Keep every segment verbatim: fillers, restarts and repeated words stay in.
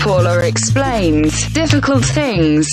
Paula explains difficult things.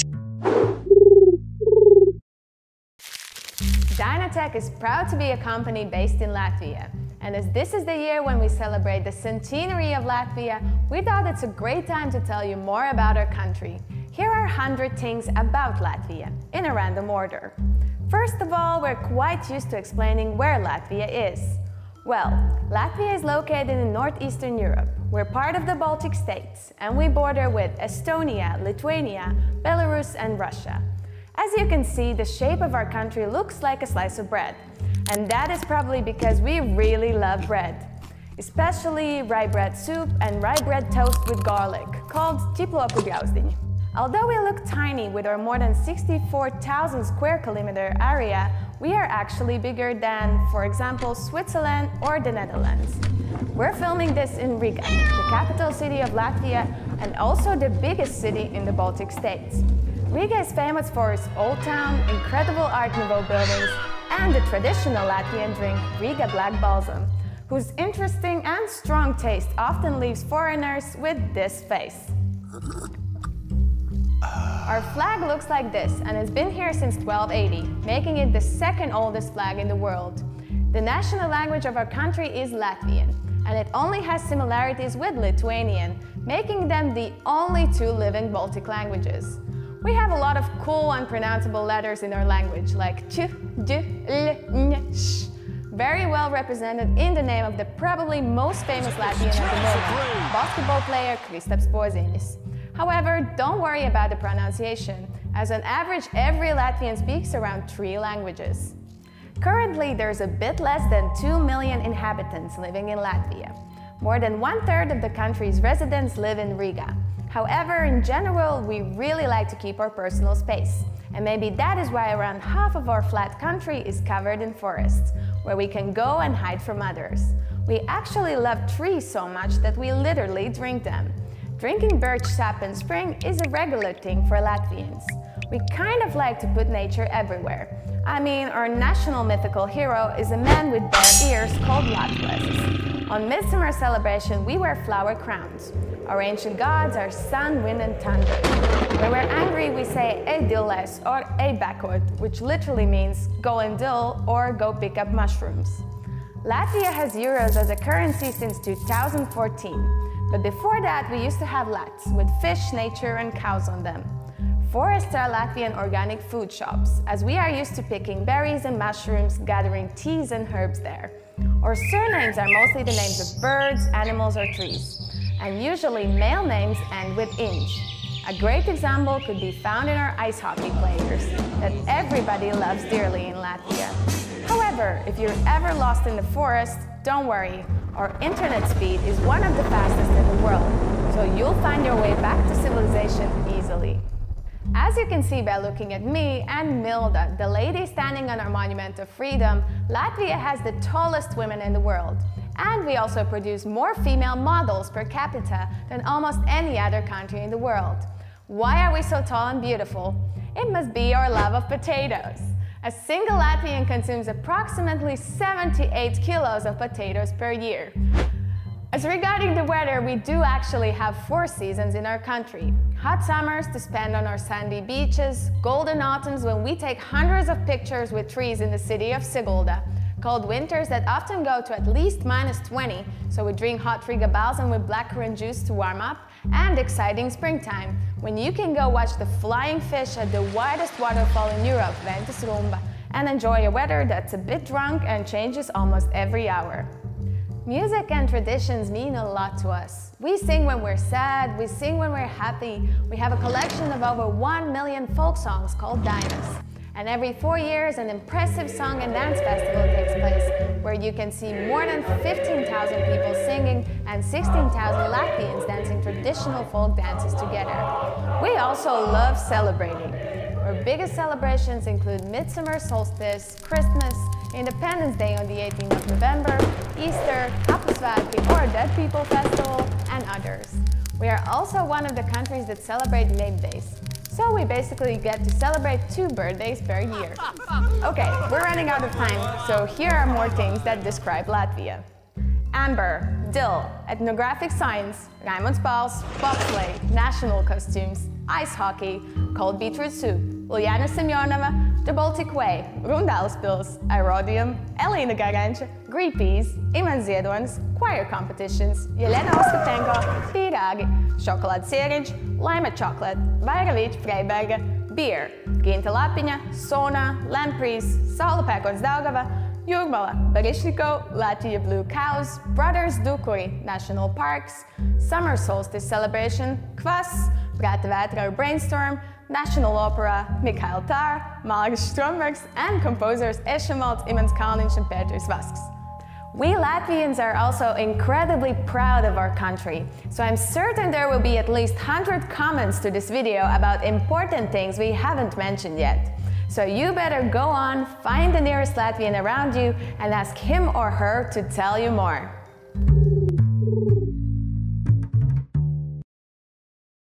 Dynatech is proud to be a company based in Latvia. And as this is the year when we celebrate the centenary of Latvia, we thought it's a great time to tell you more about our country. Here are one hundred things about Latvia, in a random order. First of all, we're quite used to explaining where Latvia is. Well, Latvia is located in northeastern Europe. We're part of the Baltic states, and we border with Estonia, Lithuania, Belarus, and Russia. As you can see, the shape of our country looks like a slice of bread. And that is probably because we really love bread. Especially rye bread soup and rye bread toast with garlic, called ķiploku griauzdiņi. Although we look tiny with our more than sixty-four thousand square kilometer area, we are actually bigger than, for example, Switzerland or the Netherlands. We're filming this in Riga, the capital city of Latvia and also the biggest city in the Baltic states. Riga is famous for its old town, incredible Art Nouveau buildings, and the traditional Latvian drink Riga Black Balsam, whose interesting and strong taste often leaves foreigners with this face. Our flag looks like this and has been here since twelve eighty, making it the second oldest flag in the world. The national language of our country is Latvian, and it only has similarities with Lithuanian, making them the only two living Baltic languages. We have a lot of cool unpronounceable letters in our language, like ch, d, l, n, sh, very well represented in the name of the probably most famous Latvian of the moment, basketball player Kristaps Porzingis. However, don't worry about the pronunciation, as on average every Latvian speaks around three languages. Currently, there's a bit less than two million inhabitants living in Latvia. More than one-third of the country's residents live in Riga. However, in general, we really like to keep our personal space. And maybe that is why around half of our flat country is covered in forests, where we can go and hide from others. We actually love trees so much that we literally drink them. Drinking birch sap in spring is a regular thing for Latvians. We kind of like to put nature everywhere. I mean, our national mythical hero is a man with bare ears called Latgales. On Midsummer celebration, we wear flower crowns. Our ancient gods are sun, wind, and thunder. When we're angry, we say "Ei dilles" or "Ei backward," which literally means "go and dill" or "go pick up mushrooms." Latvia has euros as a currency since two thousand fourteen. But before that, we used to have lats, with fish, nature, and cows on them. Forests are Latvian organic food shops, as we are used to picking berries and mushrooms, gathering teas and herbs there. Our surnames are mostly the names of birds, animals, or trees. And usually male names end with "inj." A great example could be found in our ice hockey players, that everybody loves dearly in Latvia. However, if you're ever lost in the forest, don't worry. Our internet speed is one of the fastest in the world, so you'll find your way back to civilization easily. As you can see by looking at me and Milda, the lady standing on our Monument of Freedom, Latvia has the tallest women in the world. And we also produce more female models per capita than almost any other country in the world. Why are we so tall and beautiful? It must be our love of potatoes. A single Latvian consumes approximately seventy-eight kilos of potatoes per year. As regarding the weather, we do actually have four seasons in our country. Hot summers to spend on our sandy beaches, golden autumns when we take hundreds of pictures with trees in the city of Sigulda, cold winters that often go to at least minus twenty, so we drink hot Riga Balsam with blackcurrant juice to warm up, and exciting springtime, when you can go watch the flying fish at the widest waterfall in Europe, Ventus Rumba, and enjoy a weather that's a bit drunk and changes almost every hour. Music and traditions mean a lot to us. We sing when we're sad, we sing when we're happy. We have a collection of over one million folk songs called Dainas. And every four years, an impressive song and dance festival takes place, where you can see more than fifteen thousand people singing and sixteen thousand Latvians dancing traditional folk dances together. We also love celebrating. Our biggest celebrations include Midsummer Solstice, Christmas, Independence Day on the eighteenth of November, Easter, Apusvētki or Dead People Festival, and others. We are also one of the countries that celebrate name days. So we basically get to celebrate two birthdays per year. Okay, we're running out of time, so here are more things that describe Latvia. Amber, Still, ethnographic science, Rijnmondspals, bobsleigh, national costumes, ice hockey, cold beetroot soup, Uljana Semyonova, the Baltic Way, Rundalspils, Aerodium, Elena Garantje, Greenpeace, Iman Ziedons, choir competitions, Jelena Ostapenko, Piragi, chocolate sandwich, lima chocolate, Vajrovic Freiberger, beer, Ginta Lapinja, Sauna, Lampreys, Salopekons Daugava, Jurmala, Barishnikov, Latvia Blue Cows, Brothers Dukuri, National Parks, Summer Solstice Celebration, Kvas, Bratewater Brainstorm, National Opera, Mikhail Tar, Malers Strombergs, and composers Eschenwald, Imants Kalnic, and Petrus Vasks. We Latvians are also incredibly proud of our country, so I'm certain there will be at least one hundred comments to this video about important things we haven't mentioned yet. So you better go on, find the nearest Latvian around you, and ask him or her to tell you more.